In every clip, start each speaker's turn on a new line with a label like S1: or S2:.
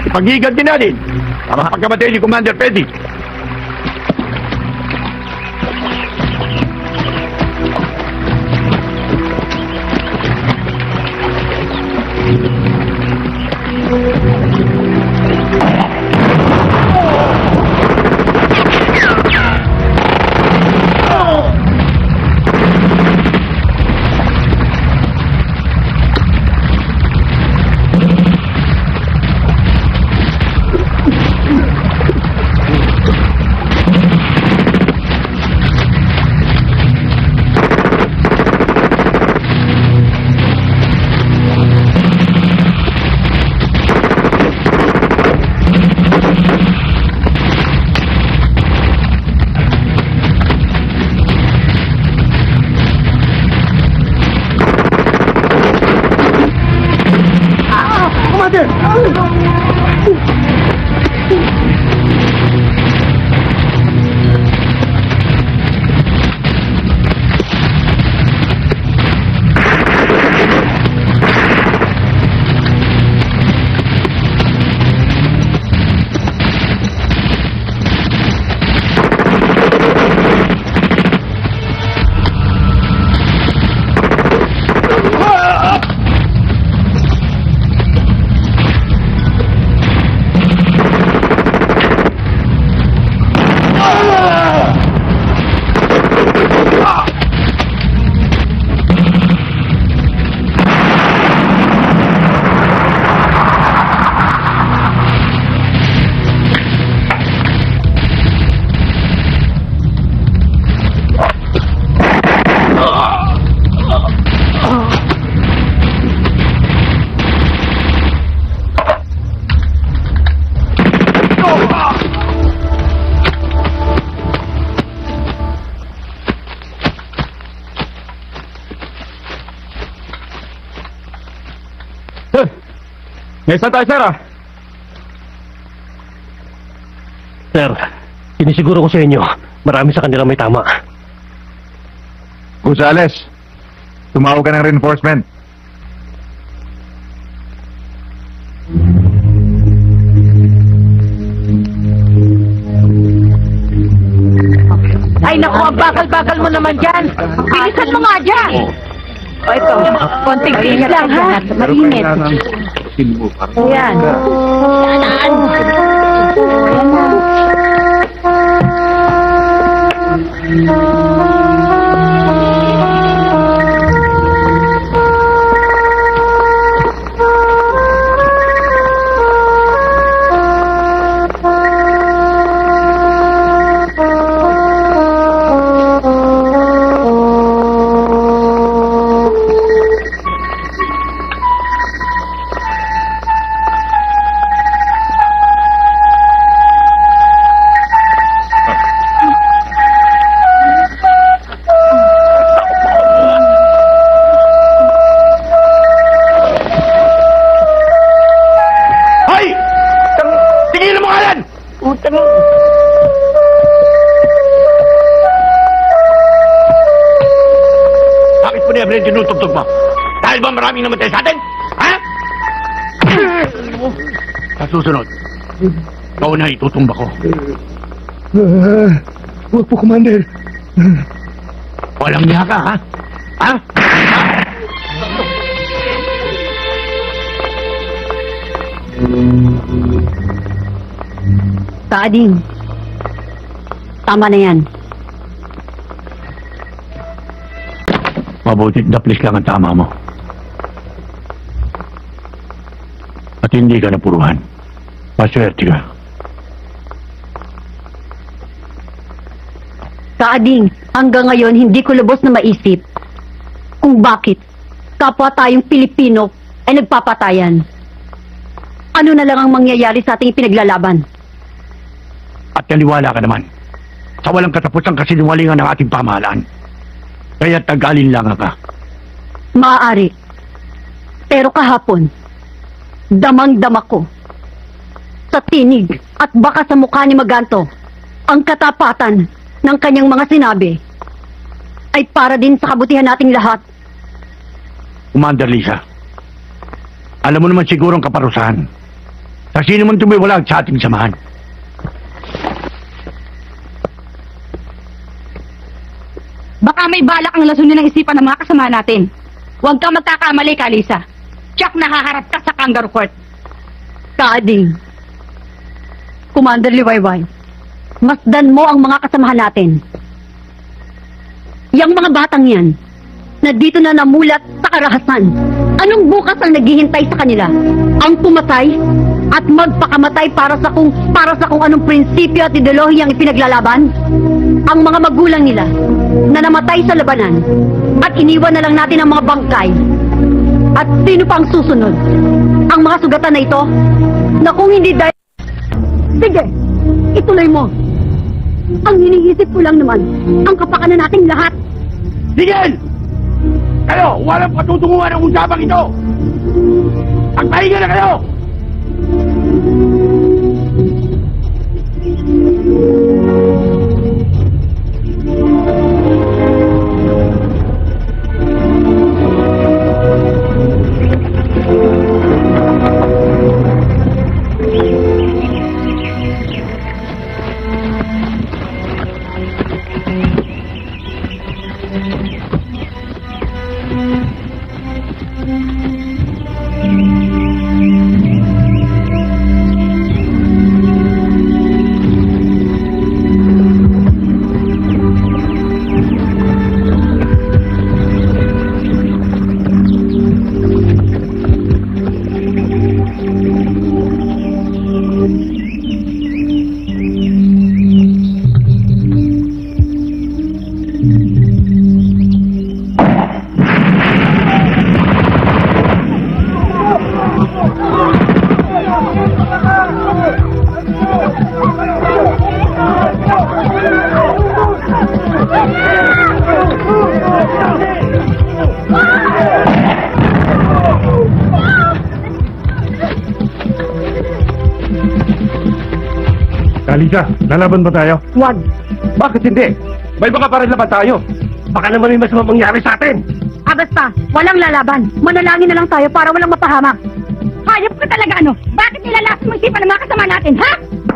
S1: Ipag-iganti natin para pagkamatay ni Commander Petty. Saan tayo, sir, ah?
S2: Sir, sinisiguro ko sa inyo, marami sa kanila may tama.
S3: Gonzales, tumawag ka ng reinforcement.
S4: Ay, naku, ang bakal-bakal mo naman dyan. Bilisan mo nga dyan. O, ito. Konting tinis lang, ha? Mainit. Ayan. Ayan.
S1: Tinutugtog mo. Dahil ba maraming namatay sa atin? Ha? Sa susunod, ikaw na itutumba ko.
S3: Huwag po, Commander.
S1: Walang niya ka, ha? Ha?
S4: Kaading, tama na yan.
S1: Mabutit daplis lang ang tama mo. At hindi ka napuruhan. Maswerte ka.
S4: Kaading, hanggang ngayon hindi ko lubos na maisip kung bakit kapwa tayong Pilipino ay nagpapatayan. Ano na lang ang mangyayari sa ating pinaglalaban?
S1: At naniwala ka naman sa walang katapusang kasinungalingan ng ating pamahalaan. Kaya tag-alinlangan ka.
S4: Maaari. Pero kahapon, damang-dama ko sa tinig at baka sa mukha ni Maganto ang katapatan ng kanyang mga sinabi ay para din sa kabutihan nating lahat.
S1: Commander Lisa, alam mo naman siguro ang kaparusahan Sa sino man tumiwalag sa ating samahan.
S5: Baka may balak ang lasunin ng isipan ng mga kasama natin. Huwag kang magkakamali, Kalisa. Tiyak nahaharap ka sa kangaroo court.
S4: Kaading. Commander Liwayway, masdan mo ang mga kasamahan natin. Yang mga batang yan, na dito na namulat sa karahasan. Anong bukas ang naghihintay sa kanila? Ang pumatay at magpakamatay para sa kung anong prinsipyo at ideolohiyang ipinaglalaban? Ang mga magulang nila na namatay sa labanan at iniwan na lang natin ang mga bangkay. At sino pa ang susunod? Ang mga sugatan na ito na kung hindi dahil... Sige, ituloy mo. Ang iniisip ko lang naman, ang kapakanan nating lahat.
S1: Tigil! Kayo, walang patutunguhan ang usapang ito! Magpahinga na kayo!
S3: Kalisa, lalaban ba tayo?
S4: Wag.
S2: Bakit hindi? May baka pa rin laban tayo. Baka naman may masamang mangyari sa atin.
S4: Basta, walang lalaban. Manalangin na lang tayo para walang mapahamak.
S5: Hayop ka talaga, ano? Bakit nilalasan mo isipan ng mga kasama natin, ha?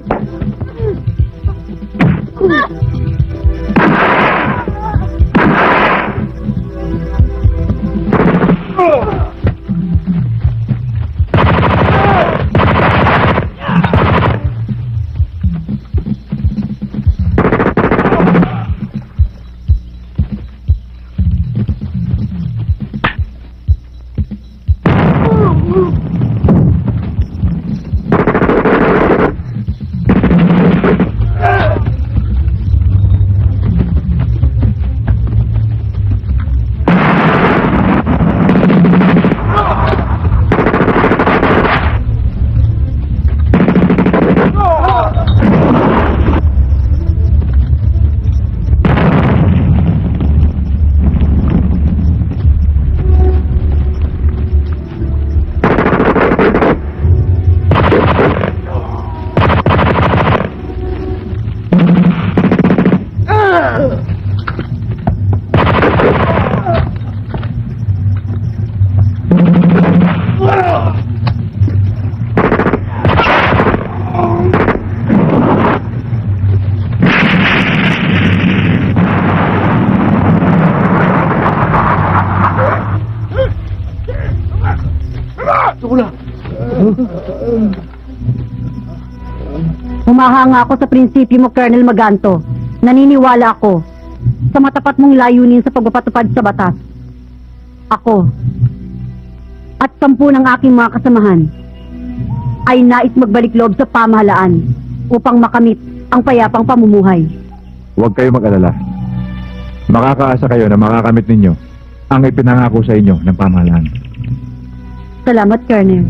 S4: Humahanga ako sa prinsipyo mo, Colonel Maganto. Naniniwala ako sa matapat mong layunin sa pagpapatupad sa batas. Ako at 10 ng aking mga kasamahan ay nais magbalik loob sa pamahalaan upang makamit ang payapang pamumuhay.
S3: Huwag kayo mag-alala. Makakaasa kayo na makakamit ninyo ang ipinangako sa inyo ng pamahalaan.
S4: Salamat, Colonel.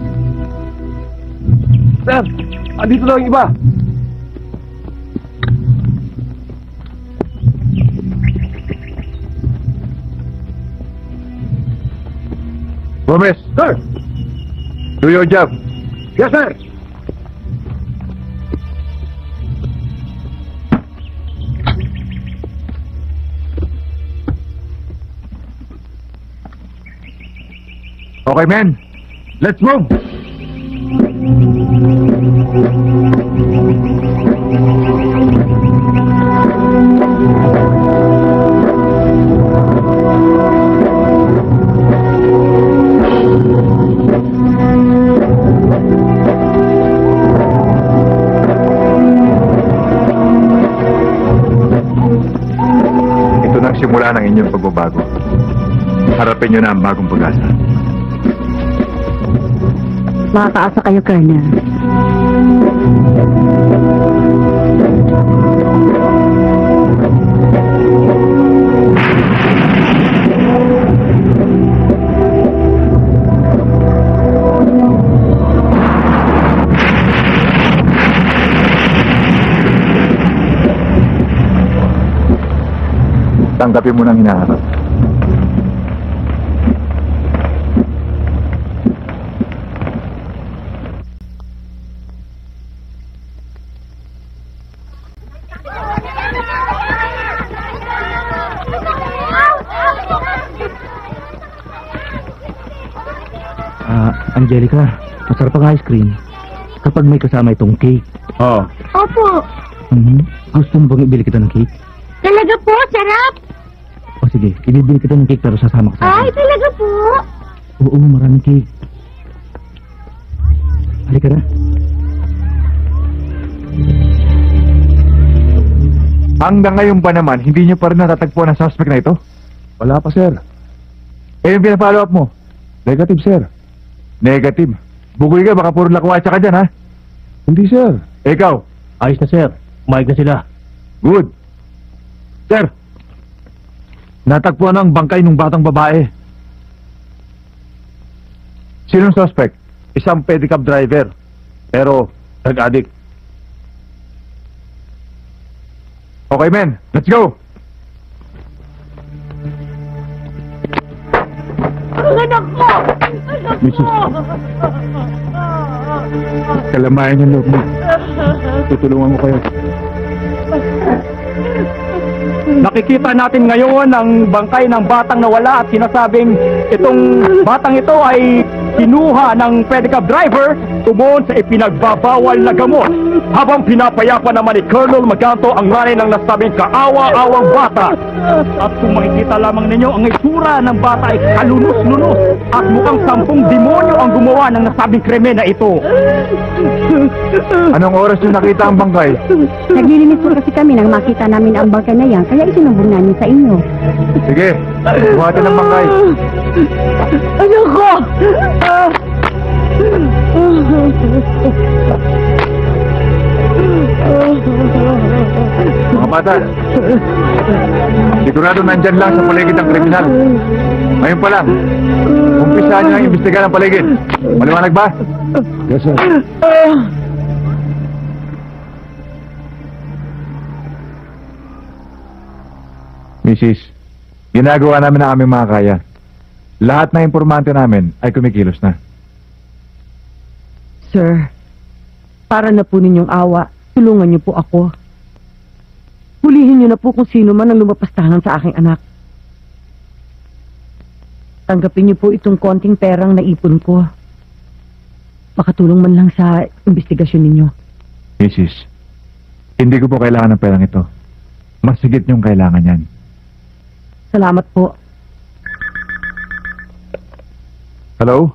S2: Sir, andito na ang iba.
S3: Gomez!
S2: Sir!
S3: Do your job!
S2: Yes, sir!
S3: Okay, men. Let's move! simula ng inyong pagbabago. Harapin nyo na ang bagong pag-asa.
S4: Makakaasa kayo, Colonel.
S3: Tanggapin mo ng hinaharap.
S2: Angelica, masarap ang ice cream kapag may kasama itong cake.
S3: Oo.
S4: Opo.
S2: Gusto mo bang ibili kita ng cake?
S4: Talaga po, sarap.
S2: O sige, ibibili kita ng cake pero sasama ka sa akin.
S4: Talaga po.
S2: Oo, maraming cake. Halika na.
S3: Hanggang ngayon ba naman, hindi nyo pa rin natatagpuan ang suspect na ito? Wala pa, sir. Eh, yung pinapollow up mo? Negative, sir. Negative? Bugoy ka, baka puro lakwatsa ka dyan, ha? Hindi, sir. Ikaw?
S2: Ayos na sir, umayag na sila.
S3: Good. Sir, natagpuan ang bangkay ng batang babae. Sinong suspect? Isang pedicab driver. Pero, drug-addict. Okay, men. Let's go!
S4: Anak ko!
S3: Mrs. Kalamayan yung loob mo. Tutulungan ko kayo.
S1: Nakikita natin ngayon ang bangkay ng batang nawala at sinasabing itong batang ito ay kinuha ng pedicab driver tugon sa ipinagbabawal na gamot. Habang pinapayapa naman ni Colonel Maganto ang nanay ng nasabing kaawa-awang bata. At kung makikita lamang ninyo, ang itsura ng bata ay kalunos-lunos at mukhang 10 demonyo ang gumawa ng nasabing krimen na ito.
S3: Anong oras nyo nakita ang bangkay?
S4: Naglilinis po kasi kami nang makita namin ang bangkay na yan, kaya isinumbong namin sa inyo.
S3: Sige, buhatin ang bangkay.
S4: Anak ko!
S3: Mga bata, sigurado nandyan lang sa paligid ng kriminal. Ngayon pa lang, umpisahan nyo ang imbestigahan ng paligid. Maliwanag ba? Yes, sir. Mrs., ginagawa namin ang aming mga kaya. Lahat na impormante namin ay kumikilos na.
S6: Sir, para na po ninyong awa, tulungan niyo po ako. Hulihin niyo na po kung sino man ang lumapastangan sa aking anak. Tanggapin niyo po itong konting perang naipon ko. Makatulong man lang sa investigasyon ninyo.
S3: Mrs., hindi ko po kailangan ng perang ito. Mas higit niyong kailangan yan.
S6: Salamat po.
S3: Hello?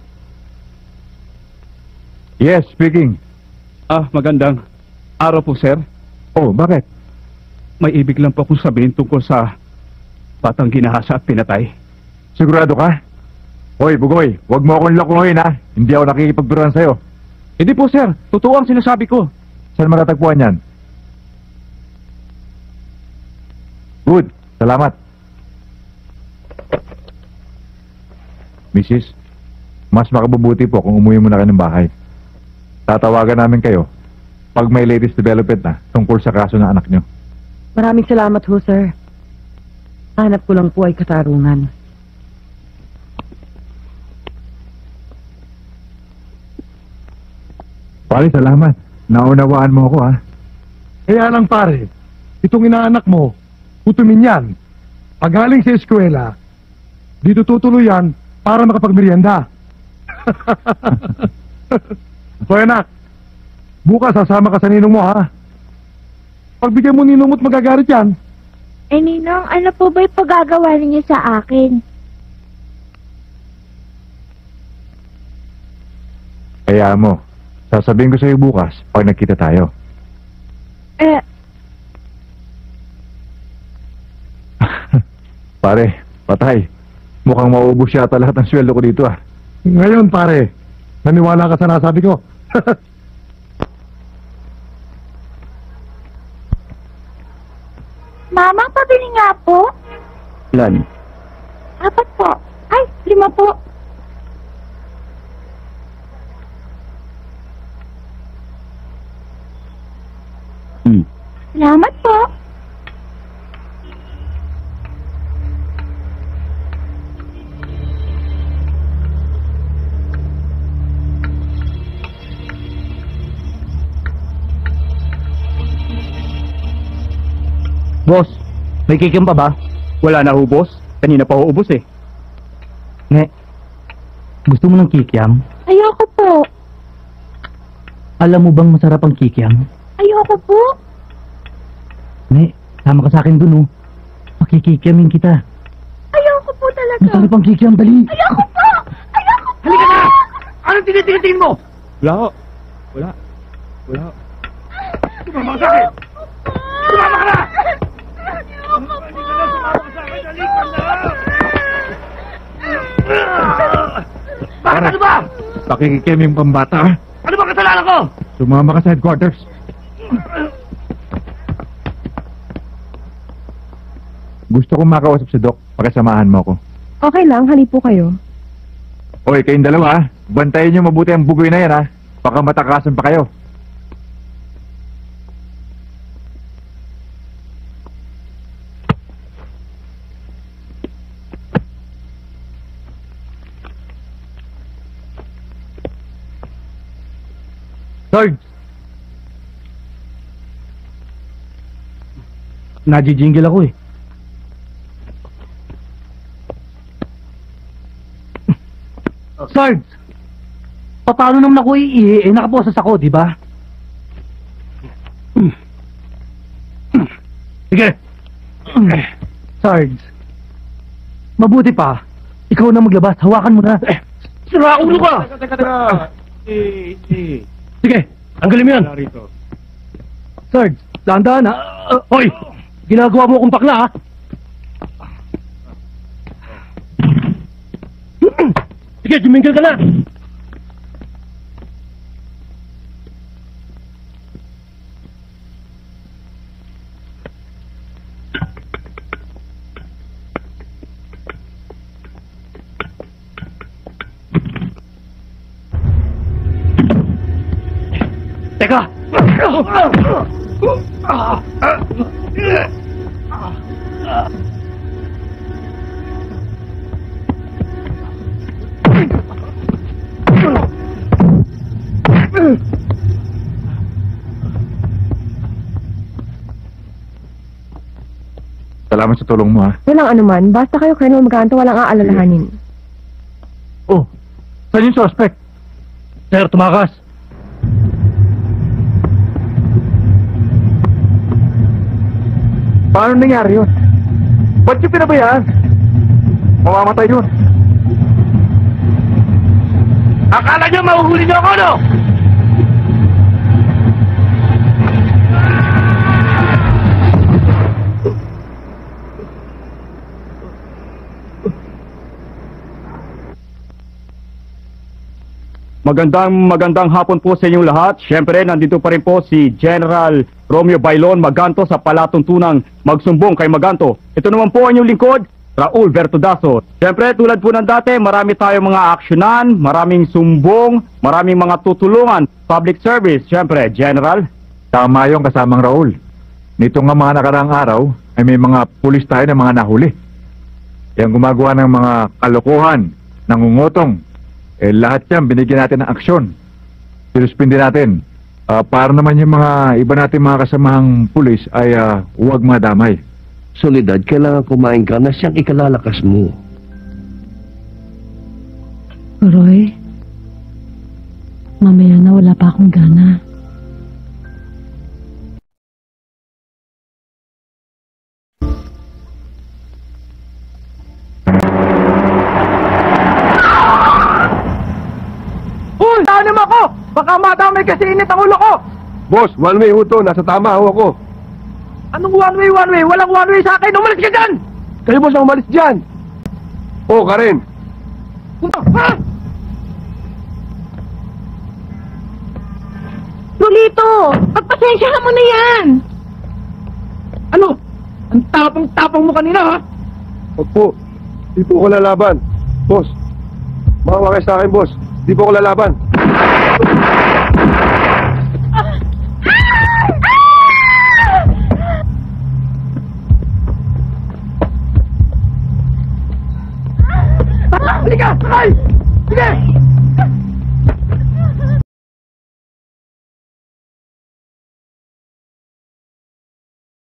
S3: Yes, speaking.
S1: Magandang araw po, sir.
S3: Oh, bakit?
S1: May ibig lang po akong sabihin tungkol sa batang ginahasa at pinatay.
S3: Sigurado ka? Hoy, Bugoy, huwag mo akong lokohin, ha? Hindi ako nakikipagbiruan sa'yo.
S1: Hindi po, sir. Totoo ang sinasabi ko.
S3: Saan matatagpuan yan? Good. Salamat. Mrs., mas makabubuti po kung umuwi muna kayo ng bahay. Tatawagan namin kayo pag may latest development na tungkol sa kaso ng anak nyo.
S6: Maraming salamat ho, sir. Hanap ko lang po ay katarungan.
S3: Pare, salamat. Naunawaan mo ako, ha?
S7: Kaya lang pare, itong inaanak mo, utumin yan. Pag galing sa eskwela, dito tutuloy yan para makapagmerienda. So anak, bukas sasama ka sa ninong mo, ha? Pagbigyan mo ninong mo't magagalit yan.
S8: Eh, Ninong, ano po ba'y pagagawa ninyo sa akin?
S3: Kaya mo, sasabihin ko sa'yo bukas pag nagkita tayo. Pare, patay. Mukhang mauubos yata lahat ng sweldo ko dito ah.
S7: Ngayon, pare, naniwala ka sa nasabi ko.
S8: Mama, pabili nga po.
S1: Ilan?
S8: 4 po. Ay, 5 po. Salamat po.
S1: Boss, may kikim pa ba? Wala na ho, boss. Kanina pa ho ubos eh. Ne, gusto mo ng kikiam?
S8: Ayoko po.
S1: Alam mo bang masarap ang kikiam?
S8: Ayoko po.
S1: Ne, sama ka sa akin dun oh. Pakikikiamin kita.
S8: Ayoko po talaga.
S1: Masarap ang kikiam, dali.
S8: Ayoko po. Ayoko po.
S1: Halika na! Anong tinitingin mo? Wala ho. Wala. Wala ho. Tumama ka sa akin! Tumama ka na! Bakit ano ba?
S3: Pakikikim yung pambata ah.
S1: Ano ba kasalanan ko?
S3: Sumama ka sa headquarters. Gusto kong makausap si Doc. Pakisamahan mo ako.
S6: Okay lang, halip po kayo.
S3: Oy, kayong dalawa ah. Bantayan niyo mabuti ang bugoy na yan ah. Baka matakasan pa kayo.
S1: Sarge! Najijinggil ako eh. Sarge! Paano naman ako iihi? Nakaposas ako, di ba? Sige! Sarge! Mabuti pa. Ikaw na maglabas. Hawakan mo na. Sira ulo ka! Sige, tanggalin mo yan. Sarge, dahan-dahan ha. Hoy, ginagawa mo akong pakla ha. Sige, jumingkil ka na. Teka!
S3: Salamat sa tulong mo ha.
S6: Walang anuman, basta kayo Colonel Maganto, walang aalalahanin.
S3: Oh, saan yung suspect?
S2: Sir, tumakas.
S3: Paano nangyari yun? Ba't yung pinabayaan? Mamamatay yun.
S1: Akala nyo mahuhuli nyo ako, no? Magandang hapon po sa inyong lahat. Siyempre, nandito pa rin po si General Romeo Bailon Maganto sa palatuntunang magsumbong kay Maganto. Ito naman po ang inyong lingkod, Raul Bertudaso. Siyempre, tulad po ng dati, marami tayong mga aksyonan, maraming sumbong, maraming mga tutulungan, public service. Siyempre, General.
S3: Tama yung kasamang Raul. Nito nga mga nakaraang araw, ay may mga pulis tayo na mga nahuli. Yung gumagawa ng mga kalokohan, nangungutong. Lahat yan, binigyan natin ng aksyon. Sinuspindi natin. Para naman yung mga iba natin mga kasamahang pulis ay huwag madamay.
S2: Solidad, kailangan kumain ka na siyang ikalalakas mo.
S4: Roy, mamaya na wala pa akong gana.
S1: Uy! Tanim ako! Baka madamay kasi init ang ulo ko!
S7: Boss, one way ho to. Nasa tama ho ako.
S1: Anong one way? Walang one way sa akin! Umalis ka dyan!
S7: Kayo boss ang umalis dyan. Oh, Karen.
S1: Ha?
S8: Lolito, pagpasensyahan mo na yan.
S1: Ano? Ang tapang-tapang mo kanina, ha?
S7: Huwag po. Di po ko lalaban. Boss. Mahawa kayo sa akin, boss. Di po ko lalaban.